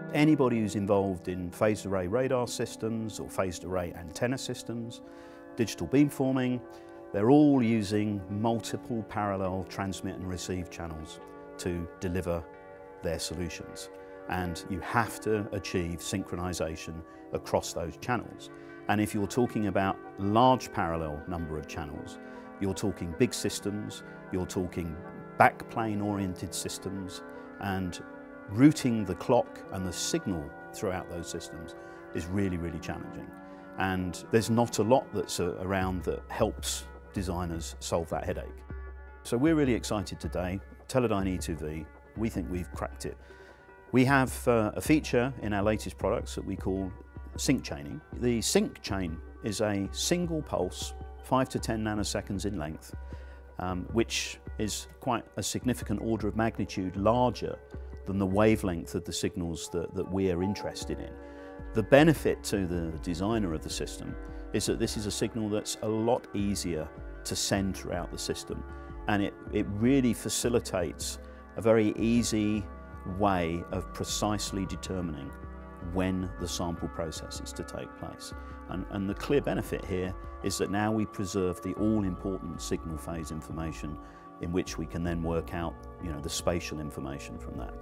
Anybody who's involved in phased array radar systems or phased array antenna systems, digital beamforming, they're all using multiple parallel transmit and receive channels to deliver their solutions. And you have to achieve synchronization across those channels. And if you're talking about large parallel number of channels, you're talking big systems, you're talking backplane oriented systems, and routing the clock and the signal throughout those systems is really, really challenging. And there's not a lot that's around that helps designers solve that headache. So we're really excited today. Teledyne E2V, we think we've cracked it. We have a feature in our latest products that we call sync chaining. The sync chain is a single pulse, 5 to 10 nanoseconds in length, which is quite a significant order of magnitude larger than the wavelength of the signals that we are interested in. The benefit to the designer of the system is that this is a signal that's a lot easier to send throughout the system, and it really facilitates a very easy way of precisely determining when the sample process is to take place. And the clear benefit here is that now we preserve the all-important signal phase information in which we can then work out, the spatial information from that.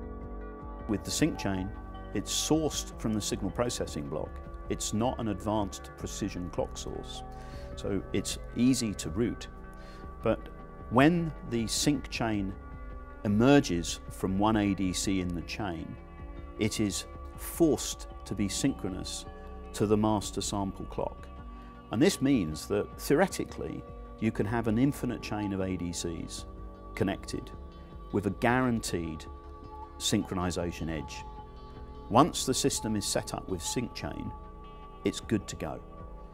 With the sync chain, it's sourced from the signal processing block. It's not an advanced precision clock source, so it's easy to route. But when the sync chain emerges from one ADC in the chain, it is forced to be synchronous to the master sample clock. And this means that theoretically you can have an infinite chain of ADCs connected with a guaranteed synchronization edge. Once the system is set up with sync chain, it's good to go.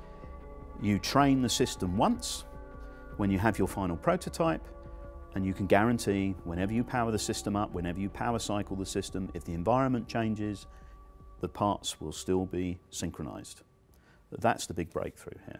You train the system once when you have your final prototype, and you can guarantee whenever you power the system up, whenever you power cycle the system, if the environment changes, the parts will still be synchronized. That's the big breakthrough here.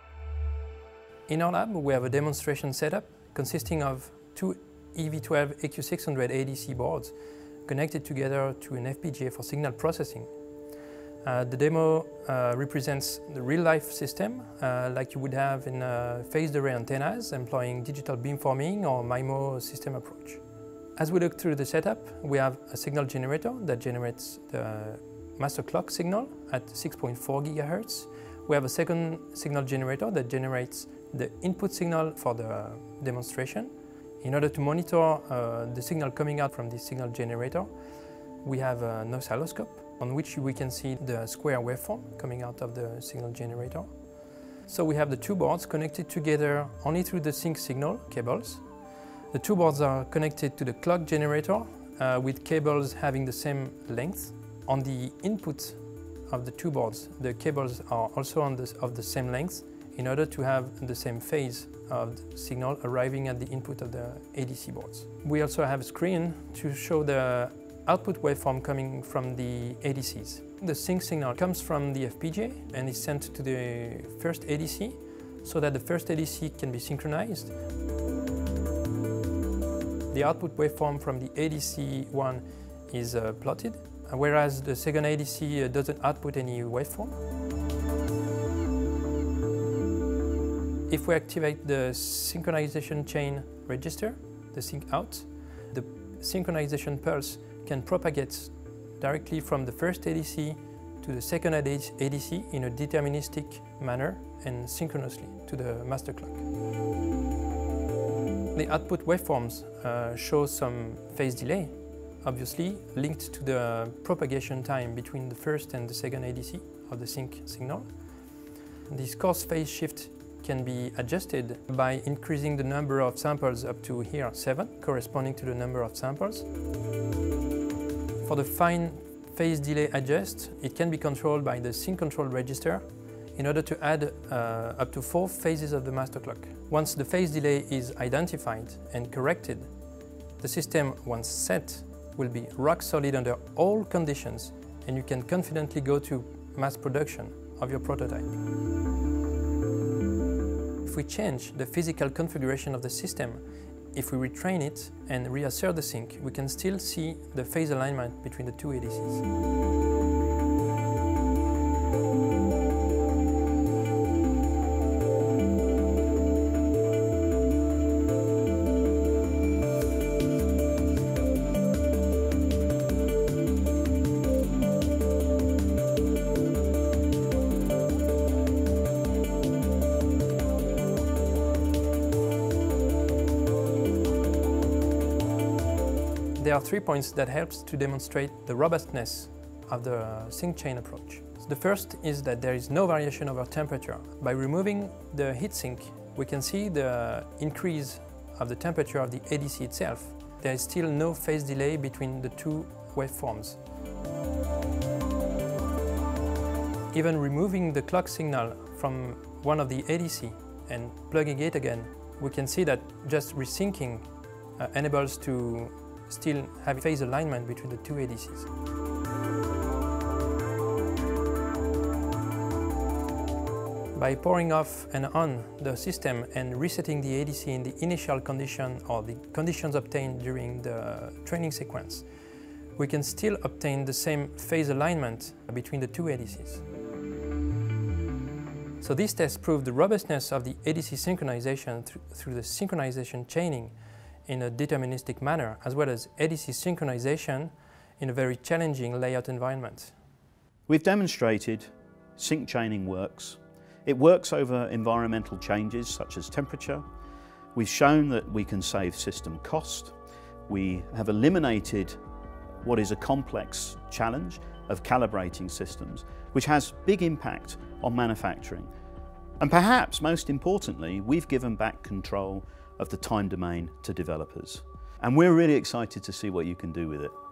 In our lab, we have a demonstration setup consisting of two EV12AQ600 ADC boards connected together to an FPGA for signal processing. The demo represents the real-life system like you would have in phased array antennas employing digital beamforming or MIMO system approach. As we look through the setup, we have a signal generator that generates the master clock signal at 6.4 GHz. We have a second signal generator that generates the input signal for the demonstration. In order to monitor the signal coming out from this signal generator, we have an oscilloscope on which we can see the square waveform coming out of the signal generator. So we have the two boards connected together only through the sync signal cables. The two boards are connected to the clock generator with cables having the same length. On the input of the two boards, the cables are also of the same length in order to have the same phase of the signal arriving at the input of the ADC boards. We also have a screen to show the output waveform coming from the ADCs. The sync signal comes from the FPGA and is sent to the first ADC so that the first ADC can be synchronized. The output waveform from the ADC1 is plotted, whereas the second ADC doesn't output any waveform. If we activate the synchronization chain register, the sync out, the synchronization pulse can propagate directly from the first ADC to the second ADC in a deterministic manner and synchronously to the master clock. The output waveforms show some phase delay, obviously linked to the propagation time between the first and the second ADC of the sync signal. This coarse phase shift can be adjusted by increasing the number of samples up to here 7, corresponding to the number of samples. For the fine phase delay adjust, it can be controlled by the sync control register in order to add up to 4 phases of the master clock. Once the phase delay is identified and corrected, the system, once set, will be rock solid under all conditions, and you can confidently go to mass production of your prototype. If we change the physical configuration of the system, if we retrain it and reassert the sync, we can still see the phase alignment between the two ADCs. There are 3 points that helps to demonstrate the robustness of the sync chain approach. The first is that there is no variation over temperature. By removing the heat sink, we can see the increase of the temperature of the ADC itself. There is still no phase delay between the two waveforms. Even removing the clock signal from one of the ADC and plugging it again, we can see that just resyncing enables to still have phase alignment between the two ADCs. By powering off and on the system and resetting the ADC in the initial condition or the conditions obtained during the training sequence, we can still obtain the same phase alignment between the two ADCs. So this test proved the robustness of the ADC synchronization through the synchronization chaining in a deterministic manner, as well as ADC synchronization in a very challenging layout environment. We've demonstrated sync chaining works. It works over environmental changes such as temperature. We've shown that we can save system cost. We have eliminated what is a complex challenge of calibrating systems, which has big impact on manufacturing. And perhaps most importantly, we've given back control of the time domain to developers. And we're really excited to see what you can do with it.